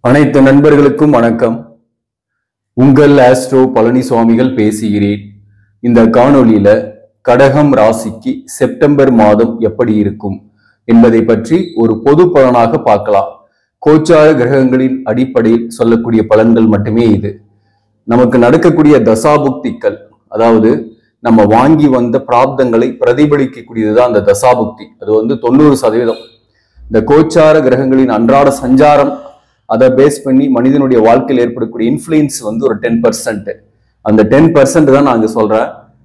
அனைத்து நண்பர்களுக்கும் வணக்கம். உங்கள் ஆஸ்ட்ரோ பழனிசுவாமிகள் பேசுகிறேன். இந்த காணொளியில கடகம் ராசிக்கு செப்டம்பர் மாதம் எப்படி இருக்கும் என்பதை பற்றி ஒரு பொது பலனாக பார்க்கலாம். கோச்சார கிரகங்களின் அடிப்படையில் சொல்லக்கூடிய பலன்கள் மட்டுமே இது. நமக்கு நடக்கக்கூடிய தசாபுக்திகள், அதாவது நம்ம வாங்கி வந்த பிராப்தங்களை பிரதிபலிக்கக்கூடியதுதான் அந்த தசாபுக்தி. அது 90%. இந்த கோச்சார கிரகங்களின் அன்றாட சஞ்சாரம் அதை பேஸ் பண்ணி மனிதனுடைய வாழ்க்கையில் ஏற்படக்கூடிய இன்ஃப்ளூயன்ஸ் ஒரு 10%. அந்த 10% தான் நான் சொல்றேன்.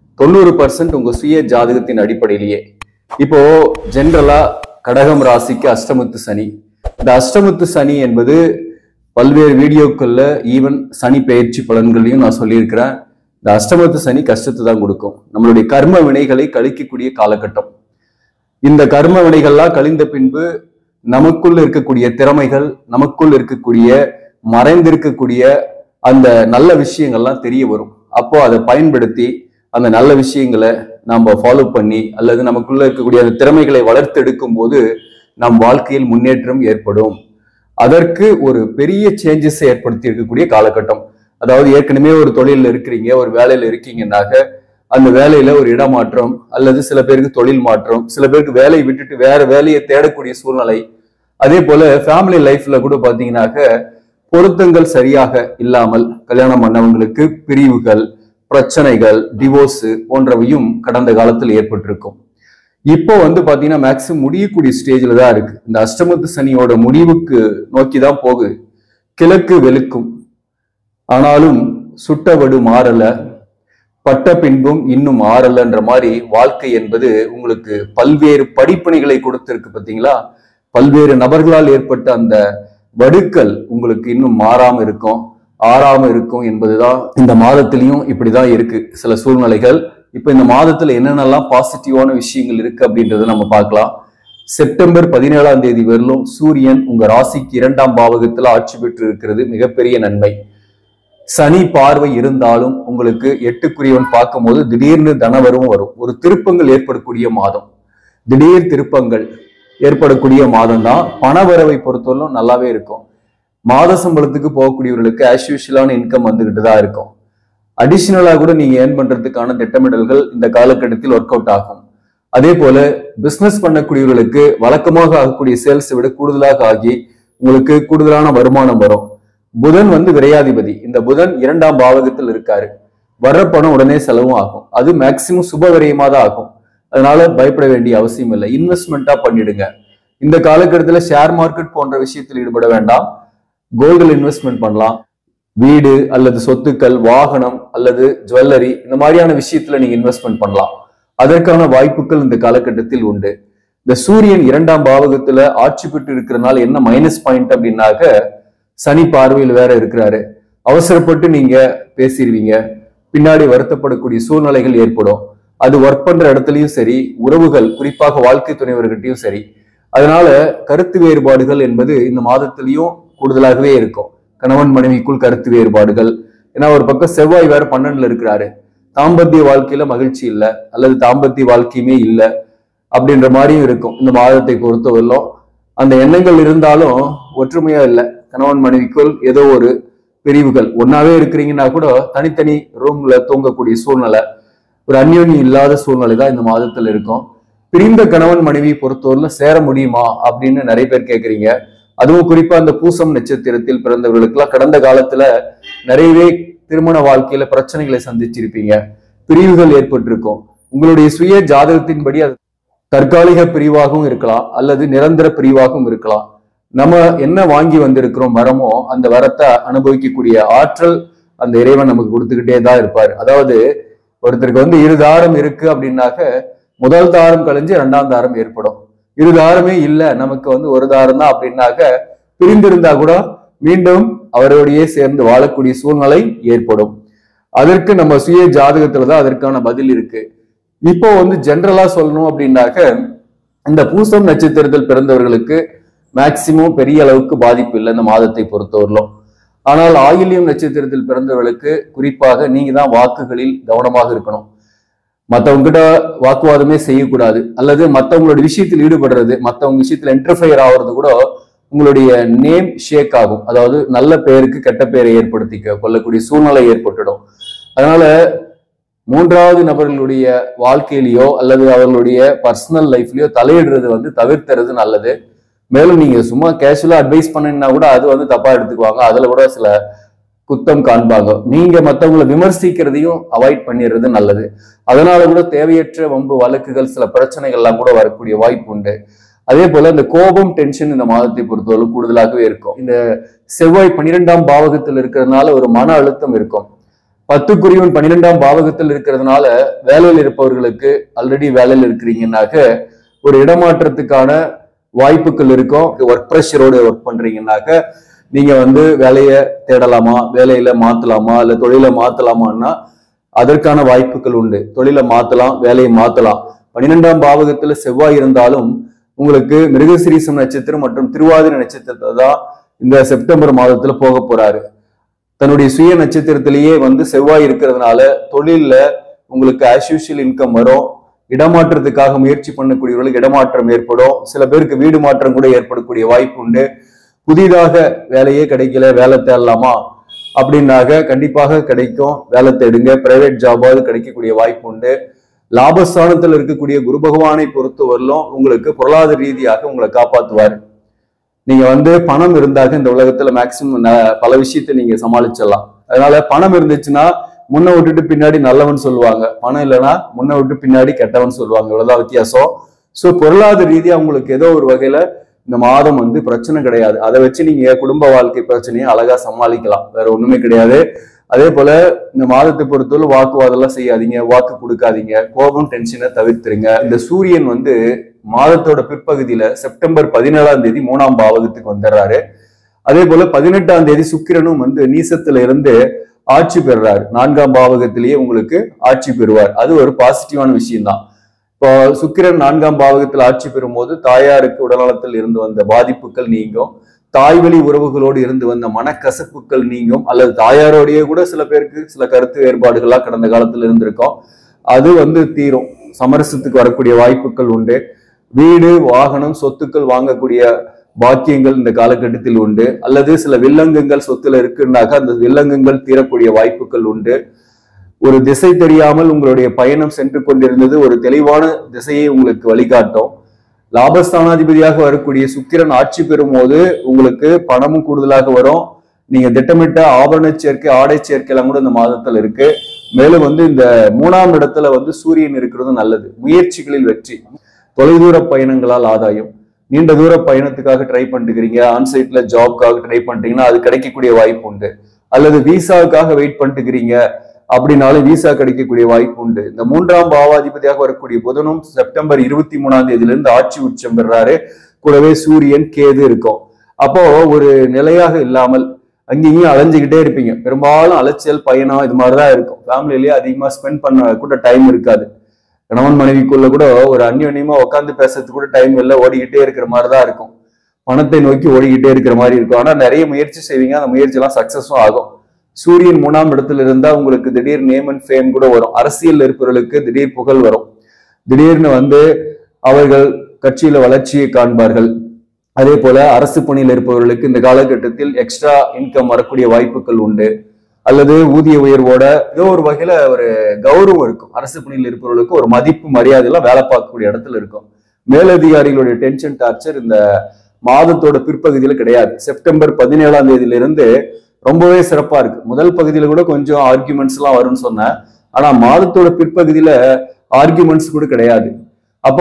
90% உங்க சுய ஜாதகத்தின் அடிப்படையிலேயே. இப்போ ஜென்ரலா கடகம் ராசிக்கு அஷ்டமத்து சனி. இந்த அஷ்டமத்து சனி என்பது பல்வேறு வீடியோக்கள்ல ஈவன் சனி பெயர்ச்சி பலன்களையும் நான் சொல்லியிருக்கிறேன். இந்த அஷ்டமத்து சனி கஷ்டத்தை தான் கொடுக்கும். நம்மளுடைய கர்ம வினைகளை கழிக்கக்கூடிய காலகட்டம். இந்த கர்ம வினைகள்லாம் கழிந்த பின்பு நமக்குள் இருக்கக்கூடிய திறமைகள், நமக்குள் இருக்கக்கூடிய மறைந்திருக்கக்கூடிய அந்த நல்ல விஷயங்கள்லாம் தெரிய வரும். அப்போ அதை பயன்படுத்தி அந்த நல்ல விஷயங்களை நம்ம ஃபாலோ பண்ணி அல்லது நமக்குள்ள இருக்கக்கூடிய அந்த திறமைகளை வளர்த்து எடுக்கும் போது நம் வாழ்க்கையில் முன்னேற்றம் ஏற்படும். அதற்கு ஒரு பெரிய சேஞ்சஸ் ஏற்படுத்தி இருக்கக்கூடிய காலகட்டம். அதாவது ஏற்கனவே ஒரு தொழிலில் இருக்கிறீங்க, ஒரு வேலையில இருக்கீங்கன்னாக்க அந்த வேலையில ஒரு இடமாற்றம் அல்லது சில பேருக்கு தொழில் மாற்றம், சில பேருக்கு வேலையை விட்டுட்டு வேற வேலையை தேடக்கூடிய சூழ்நிலை. அதே போல ஃபேமிலி லைஃப்ல கூட பாத்தீங்கன்னாக்க பொருத்தங்கள் சரியாக இல்லாமல் கல்யாணம் பண்ணவங்களுக்கு பிரிவுகள், பிரச்சனைகள், டிவோர்ஸ் போன்றவையும் கடந்த காலத்தில் ஏற்பட்டிருக்கும். இப்போ பாத்தீங்கன்னா மேக்சிமம் முடியக்கூடிய ஸ்டேஜ்ல தான் இருக்கு. இந்த அஷ்டமத்து சனியோட முடிவுக்கு நோக்கி தான் போகுது. கிழக்கு வெளுக்கும், ஆனாலும் சுட்டவடு மாறல, பட்ட பின்பும் இன்னும் ஆறலன்ற மாதிரி வாழ்க்கை என்பது உங்களுக்கு பல்வேறு படிப்பினைகளை கொடுத்திருக்கு. பார்த்தீங்களா, பல்வேறு நபர்களால் ஏற்பட்ட அந்த வடுக்கள் உங்களுக்கு இன்னும் மாறாம இருக்கும், ஆறாம இருக்கும் என்பதுதான் இந்த மாதத்திலையும் இப்படிதான் இருக்கு சில சூழ்நிலைகள். இப்ப இந்த மாதத்துல என்னென்னலாம் பாசிட்டிவான விஷயங்கள் இருக்கு அப்படின்றத நம்ம பார்க்கலாம். செப்டம்பர் 17ஆம் தேதி வரலும் சூரியன் உங்க ராசிக்கு 2ஆம் பாவகத்துல ஆட்சி பெற்று இருக்கிறது மிகப்பெரிய நன்மை. சனி பார்வை இருந்தாலும் உங்களுக்கு 8க்குரியவன் பார்க்கும்போது திடீர்னு தனவரும் வரும். ஒரு திருப்பங்கள் ஏற்படக்கூடிய மாதம், திடீர் திருப்பங்கள் ஏற்படக்கூடிய மாதம் தான். பணவரவை பொறுத்தவரைக்கும் நல்லாவே இருக்கும். மாத சம்பளத்துக்கு போகக்கூடியவர்களுக்கு ஆஸ் யூஷுவலான இன்கம் வந்துகிட்டு தான் இருக்கும். அடிஷனலா கூட நீங்க ஏர்ன் பண்றதுக்கான திட்டமிடல்கள் இந்த காலகட்டத்தில் ஒர்க் அவுட் ஆகும். அதே போல பிசினஸ் பண்ணக்கூடியவர்களுக்கு வழக்கமாக ஆகக்கூடிய சேல்ஸை விட கூடுதலாக ஆகி உங்களுக்கு கூடுதலான வருமானம் வரும். புதன் விரையாதிபதி. இந்த புதன் 2ஆம் பாவகத்தில் இருக்காரு. வர்ற பணம் உடனே செலவும் ஆகும். அது மேக்சிமம் சுப விரயமா தான் ஆகும். அதனால பயப்பட வேண்டிய அவசியம் இல்லை. இன்வெஸ்ட்மெண்டா பண்ணிடுங்க. இந்த காலகட்டத்தில் ஷேர் மார்க்கெட் போன்ற விஷயத்தில் ஈடுபட வேண்டாம். கோல்டில் இன்வெஸ்ட்மெண்ட் பண்ணலாம். வீடு அல்லது சொத்துக்கள், வாகனம் அல்லது ஜுவல்லரி, இந்த மாதிரியான விஷயத்துல நீங்க இன்வெஸ்ட்மெண்ட் பண்ணலாம். அதற்கான வாய்ப்புகள் இந்த காலகட்டத்தில் உண்டு. இந்த சூரியன் 2ஆம் பாவகத்துல ஆட்சி பெற்று இருக்கிறதுனால என்ன மைனஸ் பாயிண்ட் அப்படின்னாக்க, சனி பார்வையில் வேற இருக்கிறாரு. அவசரப்பட்டு நீங்க பேசிடுவீங்க, பின்னாடி வருத்தப்படக்கூடிய சூழ்நிலைகள் ஏற்படும். அது ஒர்க் பண்ற இடத்துலயும் சரி, உறவுகள் குறிப்பாக வாழ்க்கை துணைவர்கிட்டையும் சரி. அதனால கருத்து வேறுபாடுகள் என்பது இந்த மாதத்திலையும் கூடுதலாகவே இருக்கும். கணவன் மனைவிக்குள் கருத்து வேறுபாடுகள். ஏன்னா ஒரு பக்கம் செவ்வாய் வேற 12ல இருக்கிறாரு. தாம்பத்திய வாழ்க்கையில மகிழ்ச்சி இல்லை அல்லது தாம்பத்திய வாழ்க்கையுமே இல்லை அப்படின்ற மாதிரியும் இருக்கும். இந்த மாதத்தை பொறுத்தவரையிலும் அந்த எண்ணங்கள் இருந்தாலும் ஒற்றுமையா இல்லை. கணவன் மனைவிக்குள் ஏதோ ஒரு பிரிவுகள். ஒன்னாவே இருக்கிறீங்கன்னா கூட தனித்தனி ரூம்ல தூங்கக்கூடிய சூழ்நிலை, ஒரு அந்யோன்யம் இல்லாத சூழ்நிலை தான் இந்த மாதத்துல இருக்கும். பிரிந்த கணவன் மனைவி பொறுத்தவரையில சேர முடியுமா அப்படின்னு நிறைய பேர் கேட்குறீங்க. அதுவும் குறிப்பா அந்த பூசம் நட்சத்திரத்தில் பிறந்தவர்களுக்கெல்லாம் கடந்த காலத்துல நிறையவே திருமண வாழ்க்கையில பிரச்சனைகளை சந்திச்சிருப்பீங்க, பிரிவுகள் ஏற்பட்டிருக்கும். உங்களுடைய சுய ஜாதகத்தின்படி அது தற்காலிக பிரிவாகவும் இருக்கலாம் அல்லது நிரந்தர பிரிவாகவும் இருக்கலாம். நம்ம என்ன வாங்கி வந்திருக்கிறோம் வரமோ அந்த வரத்தை அனுபவிக்கக்கூடிய ஆற்றல் அந்த இறைவன் நமக்கு கொடுத்துக்கிட்டே தான் இருப்பார். அதாவது ஒருத்தருக்கு 2 தாரம் இருக்கு அப்படின்னாக்க முதல் தாரம் கழிஞ்சு 2ஆம் தாரம் ஏற்படும். 2 தாரமே இல்லை, நமக்கு 1 தாரம் தான் அப்படின்னாக்க பிரிந்திருந்தா கூட மீண்டும் அவரோடையே சேர்ந்து வாழக்கூடிய சூழ்நிலை ஏற்படும். அதற்கு நம்ம சுய ஜாதகத்துலதான் அதற்கான பதில் இருக்கு. இப்போ ஜென்ரலா சொல்லணும் அப்படின்னாக்க, இந்த பூசம் நட்சத்திரத்தில் பிறந்தவர்களுக்கு மேக்சிமம் பெரிய அளவுக்கு பாதிப்பு இல்லை இந்த மாதத்தை பொறுத்தவரையிலும். ஆனால் ஆயில்யம் நட்சத்திரத்தில் பிறந்தவர்களுக்கு குறிப்பாக நீங்க தான் வாக்குகளில் கவனமாக இருக்கணும். மற்றவங்க கிட்ட வாக்குவாதமே செய்யக்கூடாது அல்லது மற்றவங்களோட விஷயத்தில் ஈடுபடுறது, மற்றவங்க விஷயத்துல இன்டர்ஃபயர் ஆகுறது கூட உங்களுடைய நேம் ஷேக் ஆகும். அதாவது நல்ல பெயருக்கு கெட்ட பெயரை ஏற்படுத்திக்க கொள்ளக்கூடிய சூழ்நிலை ஏற்பட்டுடும். அதனால மூன்றாவது நபர்களுடைய வாழ்க்கையிலயோ அல்லது அவர்களுடைய பர்சனல் லைஃப்லயோ தலையிடுறது தவிர்த்துறது நல்லது. மேலும் நீங்க சும்மா கேஷுவலா அட்வைஸ் பண்ணீங்கன்னா கூட அது தப்பா எடுத்துக்குவாங்க. அதுல கூட சில குத்தம் காண்பாங்க. நீங்க மற்றவங்களை விமர்சிக்கிறதையும் அவாய்ட் பண்ணிடுறது நல்லது. அதனால கூட தேவையற்ற வம்பு வழக்குகள் சில பிரச்சனைகள்லாம் கூட வரக்கூடிய வாய்ப்பு உண்டு. அதே போல இந்த கோபம் டென்ஷன் இந்த மாதத்தை பொறுத்தவரை கூடுதலாகவே இருக்கும். இந்த செவ்வாய் 12ஆம் பாவகத்தில் இருக்கிறதுனால ஒரு மன அழுத்தம் இருக்கும். 10 12ஆம் பாவகத்தில் இருக்கிறதுனால வேலையில் இருப்பவர்களுக்கு ஆல்ரெடி வேலையில் இருக்கிறீங்கன்னாக்க ஒரு இடமாற்றத்துக்கான வாய்ப்புகள் இருக்கும். ஒர்க் ப்ரெஷரோடு ஒர்க் பண்றீங்கன்னாக்க நீங்க வேலையை தேடலாமா, வேலையில மாத்தலாமா, இல்ல தொழிலை மாத்தலாமான்னா அதற்கான வாய்ப்புகள் உண்டு. தொழிலை மாத்தலாம், வேலையை மாத்தலாம். 12ஆம் பாவகத்துல செவ்வாய் இருந்தாலும் உங்களுக்கு மிருகசீரிஷம் நட்சத்திரம் மற்றும் திருவாதிரை நட்சத்திரத்தை தான் இந்த செப்டம்பர் மாதத்துல போக போறாரு. தன்னுடைய சுய நட்சத்திரத்திலேயே செவ்வாய் இருக்கிறதுனால தொழில்ல உங்களுக்கு ஆஸ் யூஷுவல் இன்கம் வரும். இடமாற்றத்துக்காக முயற்சி பண்ணக்கூடியவர்களுக்கு இடமாற்றம் ஏற்படும். சில பேருக்கு வீடு மாற்றம் கூட ஏற்படக்கூடிய வாய்ப்பு உண்டு. புதிதாக வேலையே கிடைக்கல, வேலை தேடலாமா அப்படின்னாக கண்டிப்பாக கிடைக்கும். வேலை தேடுங்க. பிரைவேட் ஜாபாவது கிடைக்கக்கூடிய வாய்ப்பு உண்டு. லாபஸ்தானத்தில் இருக்கக்கூடிய குரு பகவானை பொறுத்தவரையிலும் உங்களுக்கு பொருளாதார ரீதியாக உங்களை காப்பாற்றுவார். நீங்க பணம் இருந்தாக இந்த உலகத்துல மேக்சிமம் பல விஷயத்தை நீங்க சமாளிச்சிடலாம். அதனால பணம் இருந்துச்சுன்னா முன்ன விட்டுட்டு பின்னாடி நல்லவன் சொல்லுவாங்க, பணம் இல்லைன்னா முன்ன விட்டு பின்னாடி கெட்டவன் சொல்லுவாங்க. இவ்வளவுதான் வித்தியாசம். ஸோ பொருளாதார ரீதியா உங்களுக்கு ஏதோ ஒரு வகையில இந்த மாதம் பிரச்சனை கிடையாது. அதை வச்சு நீங்க குடும்ப வாழ்க்கை பிரச்சனையை அழகா சமாளிக்கலாம். வேற ஒண்ணுமே கிடையாது. அதே போல இந்த மாதத்தை பொறுத்தவரை வாக்குவாதம் எல்லாம் செய்யாதீங்க, வாக்கு கொடுக்காதீங்க, கோபம் டென்ஷனை தவிர்த்துருங்க. இந்த சூரியன் மாதத்தோட பிற்பகுதியில செப்டம்பர் 17ஆம் தேதி 3ஆம் பாவகத்துக்கு வந்துடுறாரு. அதே போல 18ஆம் தேதி சுக்கிரனும் நீசத்துல இருந்து ஆட்சி பெறுறாரு. 4ஆம் பாவகத்திலேயே உங்களுக்கு ஆட்சி பெறுவார். அது ஒரு பாசிட்டிவான விஷயம் தான். இப்போ சுக்கிரன் 4ஆம் பாவகத்தில் ஆட்சி பெறும் போது தாயாருக்கு உடல்நலத்தில் இருந்து வந்த பாதிப்புகள் நீங்கும். தாய்வழி உறவுகளோடு இருந்து வந்த மனக்கசப்புகள் நீங்கும். அல்லது தாயாரோடையே கூட சில பேருக்கு சில கருத்து வேறுபாடுகளா கடந்த காலத்துல இருந்திருக்கும். அது தீரும். சமரசத்துக்கு வரக்கூடிய வாய்ப்புகள் உண்டு. வீடு, வாகனம், சொத்துக்கள் வாங்கக்கூடிய பாக்கியங்கள் இந்த காலகட்டத்தில் உண்டு. அல்லது சில வில்லங்கங்கள் சொத்துல இருக்குன்னாக்க அந்த வில்லங்கங்கள் தீரக்கூடிய வாய்ப்புகள் உண்டு. ஒரு திசை தெரியாமல் உங்களுடைய பயணம் சென்று கொண்டிருந்தது ஒரு தெளிவான திசையை உங்களுக்கு வழிகாட்டும். லாபஸ்தானாதிபதியாக வரக்கூடிய சுக்கிரன் ஆட்சி பெறும் போது உங்களுக்கு பணமும் கூடுதலாக வரும். நீங்க திட்டமிட்ட ஆபரண சேர்க்கை, ஆடை சேர்க்கை எல்லாம் கூட இந்த மாதத்துல இருக்கு. மேலும் இந்த 3ஆம் இடத்துல சூரியன் இருக்கிறது நல்லது. முயற்சிகளில் வெற்றி, தொலைதூர பயணங்களால் ஆதாயம். நீண்ட தூர பயணத்துக்காக ட்ரை பண்ணிட்டுக்கிறீங்க, ஆன்சைட்ல ஜாப்காக ட்ரை பண்ணிட்டீங்கன்னா அது கிடைக்கக்கூடிய வாய்ப்பு உண்டு. அல்லது விசாவுக்காக வெயிட் பண்ணிட்டுக்கிறீங்க அப்படின்னாலும் விசா கிடைக்கக்கூடிய வாய்ப்பு உண்டு. இந்த 3ஆம் பாவாதிபதியாக வரக்கூடிய புதனும் செப்டம்பர் 23ஆம் தேதியிலிருந்து ஆட்சி உச்சம் பெறாரு. கூடவே சூரியன், கேது இருக்கும். அப்போ ஒரு நிலையாக இல்லாமல் அங்கேயும் அலைஞ்சுக்கிட்டே இருப்பீங்க. பெரும்பாலும் அலைச்சல், பயணம் இது மாதிரிதான் இருக்கும். ஃபேமிலிலேயே அதிகமா ஸ்பெண்ட் பண்ண கூட டைம் இருக்காது. கணவன் மனைவிக்குள்ள கூட ஒரு அந்யோன்யமா உட்காந்து பேசுறதுக்கு கூட டைம் இல்லை, ஓடிக்கிட்டே இருக்கிற மாதிரிதான் இருக்கும். பணத்தை நோக்கி ஓடிக்கிட்டே இருக்கிற மாதிரி இருக்கும். ஆனா நிறைய முயற்சி செய்வீங்க, அந்த முயற்சி எல்லாம் சக்சஸும் ஆகும். சூரியன் 3ஆம் இடத்துல இருந்தா உங்களுக்கு திடீர் நேம் அண்ட் ஃபேம் கூட வரும். அரசியல் இருப்பவர்களுக்கு திடீர் புகழ் வரும். திடீர்னு அவர்கள் கட்சியில வளர்ச்சியை காண்பார்கள். அதே போல அரசு பணியில் இருப்பவர்களுக்கு இந்த காலகட்டத்தில் எக்ஸ்ட்ரா இன்கம் வரக்கூடிய வாய்ப்புகள் உண்டு. அல்லது ஊதிய உயர்வோட ஏதோ ஒரு வகையில ஒரு கௌரவம் இருக்கும். அரசு பணியில் இருப்பவர்களுக்கு ஒரு மதிப்பு, மரியாதை எல்லாம் வேலை பார்க்கக்கூடிய இடத்துல இருக்கும். மேலதிகாரிகளுடைய டென்ஷன், டார்ச்சர் இந்த மாதத்தோட பிற்பகுதியில கிடையாது. செப்டம்பர் 17ஆம் தேதியிலிருந்து ரொம்பவே சிறப்பா இருக்கு. முதல் பகுதியில கூட கொஞ்சம் ஆர்கியூமெண்ட்ஸ் எல்லாம் வரும்னு சொன்னேன். ஆனா மாதத்தோட பிற்பகுதியில ஆர்கியூமெண்ட்ஸ் கூட கிடையாது. அப்போ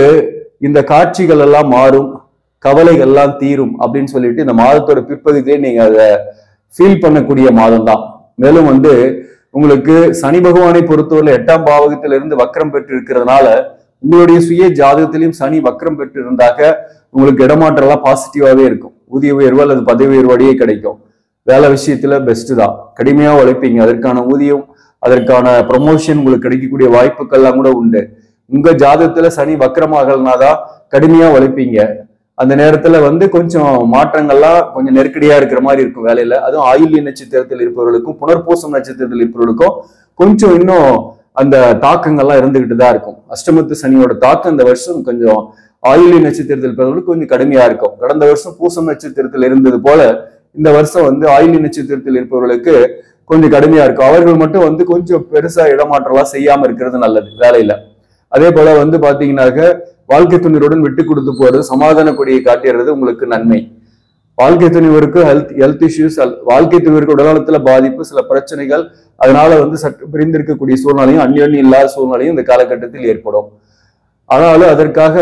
இந்த காட்சிகள் எல்லாம் மாறும், கவலைகள் எல்லாம் தீரும் அப்படின்னு சொல்லிட்டு இந்த மாதத்தோட பிற்பகுதியிலே நீங்க அதை ஃபீல் பண்ணக்கூடிய மாதம் தான். மேலும் உங்களுக்கு சனி பகவானை பொறுத்தவரை 8ஆம் பாவகத்திலிருந்து வக்ரம் பெற்று இருக்கிறதுனால உங்களுடைய சுய ஜாதகத்திலையும் சனி வக்ரம் பெற்று இருந்தாக்க உங்களுக்கு இடமாற்றம் எல்லாம் பாசிட்டிவாவே இருக்கும். ஊதிய உயர்வு அல்லது பதவி உயர்வோடையே கிடைக்கும். வேலை விஷயத்துல பெஸ்ட் தான். கடுமையா உழைப்பீங்க, அதற்கான ஊதியம், அதற்கான ப்ரமோஷன் உங்களுக்கு கிடைக்கக்கூடிய வாய்ப்புகள் எல்லாம் கூட உண்டு. உங்க ஜாதகத்துல சனி வக்ரமாகலனாதான் கடுமையா உழைப்பீங்க. அந்த நேரத்துல கொஞ்சம் மாற்றங்கள்லாம் கொஞ்சம் நெருக்கடியா இருக்கிற மாதிரி இருக்கும் வேலையில. அதுவும் ஆயில்ய நட்சத்திரத்தில் இருப்பவர்களுக்கும் புனர்பூசம் நட்சத்திரத்தில் இருப்பவர்களுக்கும் கொஞ்சம் இன்னும் அந்த தாக்கங்கள்லாம் இருந்துகிட்டு தான் இருக்கும். அஷ்டமத்து சனியோட தாக்கம் இந்த வருஷம் கொஞ்சம் ஆயில்ய நட்சத்திரத்தில் பிறந்தவர்களுக்கு கொஞ்சம் கடுமையா இருக்கும். கடந்த வருஷம் பூசம் நட்சத்திரத்தில் இருந்தது போல இந்த வருஷம் ஆயில்ய நட்சத்திரத்தில் இருப்பவர்களுக்கு கொஞ்சம் கடுமையா இருக்கும். அவர்கள் மட்டும் கொஞ்சம் பெருசா இடமாற்றலாம் செய்யாம இருக்கிறது நல்லது வேலையில. அதே போல பாத்தீங்கன்னாக்க வாழ்க்கை துணிவருடன் விட்டு கொடுத்து போறது, சமாதான கொடியை காட்டிடுறது உங்களுக்கு நன்மை. வாழ்க்கை துணிவருக்கு ஹெல்த் இஷ்யூஸ், வாழ்க்கை துணிவருக்கு உடல்நலத்துல பாதிப்பு, சில பிரச்சனைகள், அதனால சற்று பிரிந்திருக்கக்கூடிய சூழ்நிலையும் அந்யோன்யம் இல்லாத சூழ்நிலையும் இந்த காலகட்டத்தில் ஏற்படும். ஆனாலும் அதற்காக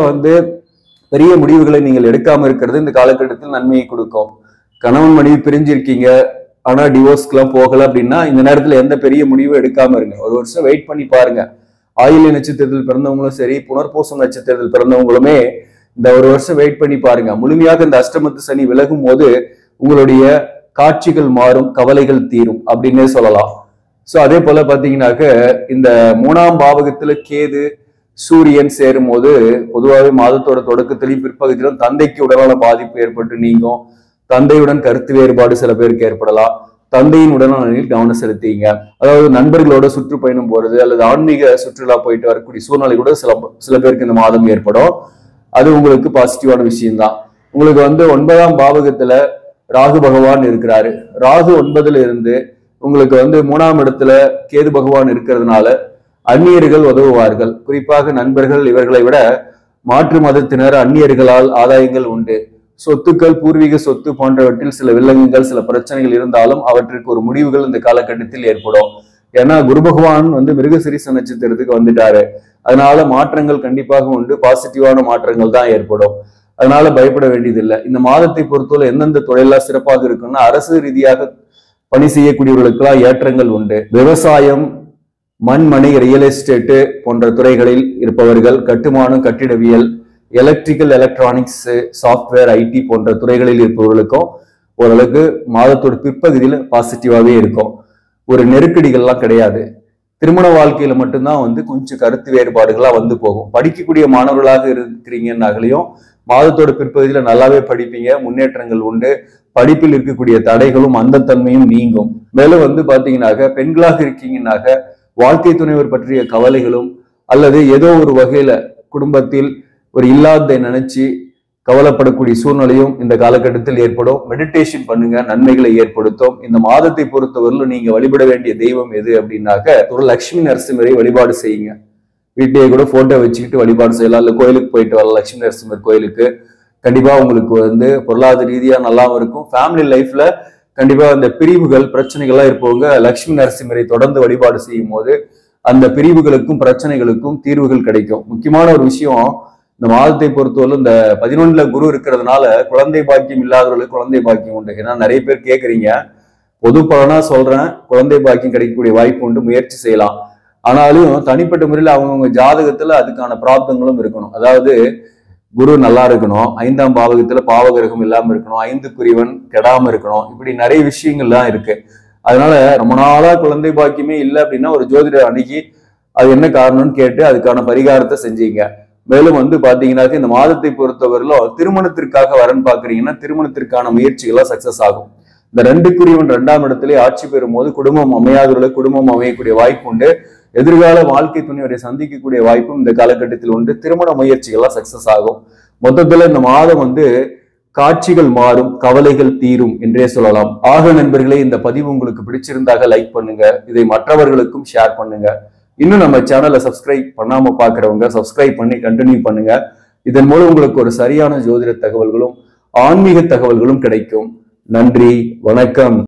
பெரிய முடிவுகளை நீங்கள் எடுக்காம இருக்கிறது இந்த காலகட்டத்தில் நன்மையை கொடுக்கும். கணவன் மனைவி பிரிஞ்சிருக்கீங்க, ஆனா டிவோர்ஸ்க்கு எல்லாம் போகல அப்படின்னா இந்த நேரத்துல எந்த பெரிய முடிவும் எடுக்காம இருங்க. ஒரு வருஷம் வெயிட் பண்ணி பாருங்க. ஆயில்ய நட்சத்திரத்தில் பிறந்தவங்களும் சரி, புனர்பூசம் நட்சத்திரத்தில் பிறந்தவங்களுமே இந்த ஒரு வருஷம் வெயிட் பண்ணி பாருங்க. முழுமையாக இந்த அஷ்டமத்து சனி விலகும் போது உங்களுடைய காட்சிகள் மாறும், கவலைகள் தீரும் அப்படின்னே சொல்லலாம். சோ அதே போல பாத்தீங்கன்னாக்க இந்த 3ஆம் பாவகத்துல கேது சூரியன் சேரும் போது பொதுவாகவே மாதத்தோட தொடக்கத்திலையும் பிற்பகுதியிலும் தந்தைக்கு உடல்நல பாதிப்பு ஏற்பட்டு நீங்கும். தந்தையுடன் கருத்து வேறுபாடு சில பேருக்கு ஏற்படலாம். தந்தையின் உடல்நலனில் கவனம் செலுத்திங்க. அதாவது நண்பர்களோட சுற்றுப்பயணம் போறது அல்லது ஆன்மீக சுற்றுலா போயிட்டு வரக்கூடிய சூழ்நிலை கூட சில பேருக்கு இந்த மாதம் ஏற்படும். அது உங்களுக்கு பாசிட்டிவான விஷயம்தான். உங்களுக்கு 9ஆம் பாவகத்துல ராகு பகவான் இருக்கிறாரு. ராகு 9ல இருந்து உங்களுக்கு 3ஆம் இடத்துல கேது பகவான் இருக்கிறதுனால அந்நியர்கள் உதவுவார்கள். குறிப்பாக நண்பர்கள், இவர்களை விட மாற்று மதத்தினர், அந்நியர்களால் ஆதாயங்கள் உண்டு. சொத்துக்கள், பூர்வீக சொத்து போன்றவற்றில் சில வில்லங்கங்கள், சில பிரச்சனைகள் இருந்தாலும் அவற்றிற்கு ஒரு முடிவுகள் இந்த காலகட்டத்தில் ஏற்படும். ஏன்னா குரு பகவான் மிருகசிரீச நட்சத்திரத்துக்கு வந்துட்டாரு. அதனால மாற்றங்கள் கண்டிப்பாக உண்டு. பாசிட்டிவான மாற்றங்கள் தான் ஏற்படும். அதனால பயப்பட வேண்டியதில்லை. இந்த மாதத்தை பொறுத்தவரை எந்தெந்த தொழிலெல்லாம் சிறப்பாக இருக்குன்னா, அரசு ரீதியாக பணி செய்யக்கூடியவர்களுக்கெல்லாம் ஏற்றங்கள் உண்டு. விவசாயம், மண், மனை, ரியல் எஸ்டேட்டு போன்ற துறைகளில் இருப்பவர்கள், கட்டுமானம், கட்டிடவியல், எலக்ட்ரிக்கல், எலக்ட்ரானிக்ஸ், சாஃப்ட்வேர், ஐடி போன்ற துறைகளில் இருப்பவர்களுக்கும் ஓரளவுக்கு மாதத்தோட பிற்பகுதியில் பாசிட்டிவாவே இருக்கும். ஒரு நெருக்கடிகள்லாம் கிடையாது. திருமண வாழ்க்கையில மட்டும்தான் கொஞ்சம் கருத்து வேறுபாடுகளா போகும். படிக்கக்கூடிய மாணவர்களாக இருக்கிறீங்கன்னாகலையும் மாதத்தோட பிற்பகுதியில நல்லாவே படிப்பீங்க, முன்னேற்றங்கள் உண்டு. படிப்பில் இருக்கக்கூடிய தடைகளும் அந்த தன்மையும் நீங்கும். மேலும் பாத்தீங்கன்னாக்க பெண்களாக இருக்கீங்கன்னாக்க வாழ்க்கை துணைவர் பற்றிய கவலைகளும் அல்லது ஏதோ ஒரு வகையில குடும்பத்தில் ஒரு இல்லாததை நினைச்சு கவலைப்படக்கூடிய சூழ்நிலையும் இந்த காலகட்டத்தில் ஏற்படும். மெடிடேஷன் பண்ணுங்க, நன்மைகளை ஏற்படுத்தும். இந்த மாதத்தை பொறுத்தவரையிலும் நீங்க வழிபட வேண்டிய தெய்வம் எது அப்படின்னாக்க ஒரு லட்சுமி நரசிம்மரை வழிபாடு செய்யுங்க. வீட்டையே கூட போட்டோ வச்சுக்கிட்டு வழிபாடு செய்யலாம். இல்ல கோயிலுக்கு போயிட்டு வரலாம், லட்சுமி நரசிம்மர் கோயிலுக்கு. கண்டிப்பா உங்களுக்கு பொருளாதார ரீதியா நல்லாவும் இருக்கும். ஃபேமிலி லைஃப்ல கண்டிப்பா அந்த பிரிவுகள், பிரச்சனைகள்லாம் இருப்பவங்க லட்சுமி நரசிம்மரை தொடர்ந்து வழிபாடு செய்யும் போது அந்த பிரிவுகளுக்கும் பிரச்சனைகளுக்கும் தீர்வுகள் கிடைக்கும். முக்கியமான ஒரு விஷயம், இந்த மாதத்தை பொறுத்தவரை இந்த 11ல குரு இருக்கிறதுனால குழந்தை பாக்கியம் இல்லாதவர்களுக்கு குழந்தை பாக்கியம் உண்டு. ஏன்னா நிறைய பேர் கேட்குறீங்க. பொது பலனா சொல்றேன், குழந்தை பாக்கியம் கிடைக்கக்கூடிய வாய்ப்பு உண்டு, முயற்சி செய்யலாம். ஆனாலும் தனிப்பட்ட முறையில் அவங்கவுங்க ஜாதகத்துல அதுக்கான பிராப்தங்களும் இருக்கணும். அதாவது குரு நல்லா இருக்கணும், 5ஆம் பாவகத்துல பாவகிரகம் இல்லாம இருக்கணும், 5 கெடாம இருக்கணும். இப்படி நிறைய விஷயங்கள்லாம் இருக்கு. அதனால ரொம்ப நாளா குழந்தை பாக்கியமே இல்லை அப்படின்னா ஒரு ஜோதிடர் அணுகி அது என்ன காரணம்னு கேட்டு அதுக்கான பரிகாரத்தை செஞ்சீங்க. மேலும் பாத்தீங்கன்னாக்க இந்த மாதத்தை பொறுத்தவரையிலும் திருமணத்திற்காக வரன் பாக்குறீங்கன்னா திருமணத்திற்கான முயற்சிகள்லாம் சக்சஸ் ஆகும். இந்த 2ஆம் இடத்திலே ஆட்சி பெறும் போது குடும்பம் அமையாதவர்களுக்கு குடும்பம் அமையக்கூடிய வாய்ப்பு உண்டு. எதிர்கால வாழ்க்கை துணைவரை சந்திக்கக்கூடிய வாய்ப்பும் இந்த காலகட்டத்தில் உண்டு. திருமண முயற்சிகள்லாம் சக்சஸ் ஆகும். மொத்தத்துல இந்த மாதம் காட்சிகள் மாறும், கவலைகள் தீரும் என்றே சொல்லலாம். ஆக நண்பர்களே, இந்த பதிவு உங்களுக்கு பிடிச்சிருந்தாக லைக் பண்ணுங்க, இதை மற்றவர்களுக்கும் ஷேர் பண்ணுங்க. இன்னும் நம்ம சேனலை சப்ஸ்கிரைப் பண்ணாம பாக்குறவங்க சப்ஸ்கிரைப் பண்ணி கண்டினியூ பண்ணுங்க. இதன் மூலம் உங்களுக்கு ஒரு சரியான ஜோதிட தகவல்களும் ஆன்மீக தகவல்களும் கிடைக்கும். நன்றி, வணக்கம்.